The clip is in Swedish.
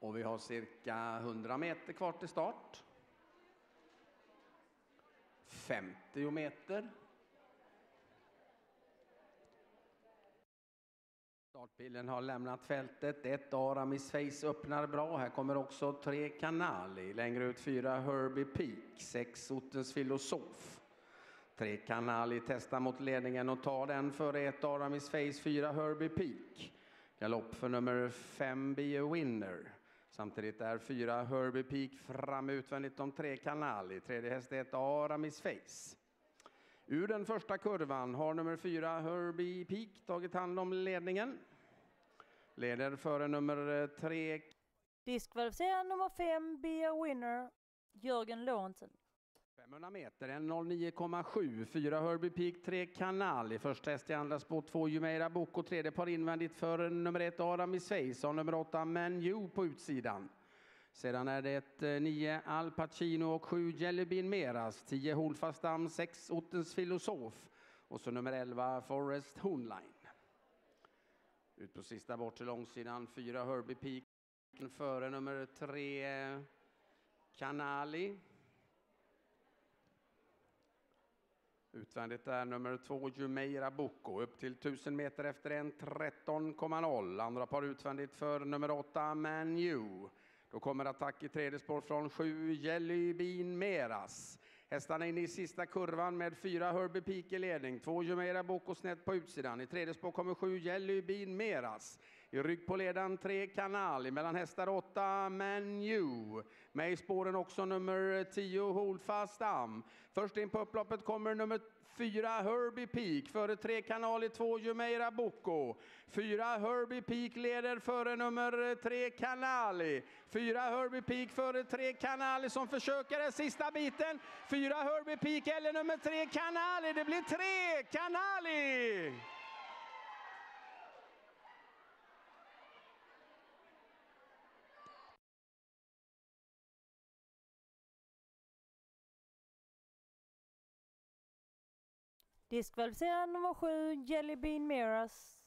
Och vi har cirka 100 meter kvar till start. 50 meter. Startbilen har lämnat fältet. 1 Aramis Face öppnar bra. Här kommer också 3 Canali. Längre ut 4 Herbie Peak. 6 Ottens Filosof. 3 Canali testar mot ledningen och tar den för 1 Aramis Face. 4 Herbie Peak. Galopp för nummer 5 Be a Winner. Samtidigt är 4 Herbie Peak fram utvändigt om 3 Canali. Tredje häst 1 Aramis Face. Ur den första kurvan har nummer 4 Herbie Peak tagit hand om ledningen. Leder före nummer 3. Diskvalificerad nummer 5 Be a Winner, Jörgen Lorentzen. 500 meter, 1:09,7. 4 Herbie Peak, 3 Canali. Första häst i andra spår 2 Jumeirah Boko. Tredje par invändigt för nummer 1 Aramis Face och nummer 8 Menu på utsidan. Sedan är det 9 Al Pacino och 7 Jelly Bean Meras. 10 Holdfast Dam, 6 Ottens Filosof och så nummer 11 Forest Hornline. Ut på sista bort till långsidan 4 Herbie Peak före nummer 3 Canali. Utvändigt är nummer 2 Jumeirah Boko upp till 1000 meter efter 1:13,0. Andra par utvändigt för nummer 8 Manu. Då kommer attack i tredje spår från 7 Jelly Bean Meras. Hästarna in i sista kurvan med 4 Herbie Peak i ledning. 2 Jumeirah Boko snett på utsidan. I tredje spår kommer 7 Jelly Bean Meras. I rygg på ledan 3 Canali. Mellan hästar 8 Manu. Med i spåren också nummer 10 Holdfast Dam. Först in på upploppet kommer nummer 4 Herbie Peak. Före 3 Canali 2 Jumeirah Boko. 4 Herbie Peak leder före nummer 3 Canali. 4 Herbie Peak före 3 Canali som försöker den sista biten. 4 Herbie Peak eller nummer 3 Canali. Det blir 3 Canali. Diskvalificerad nummer 7 Jelly Bean Meras.